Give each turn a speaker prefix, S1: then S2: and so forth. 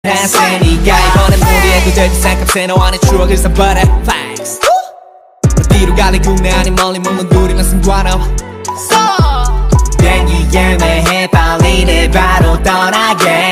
S1: 했으니까 이번엔 무리해 그들 비싼값에 너와의 추억을 산 butterflies 어디로 갈래 국내 아닌 멀리 묵은 둘이면 상관없어 비행기에 매해 빨리 내 바로 떠나게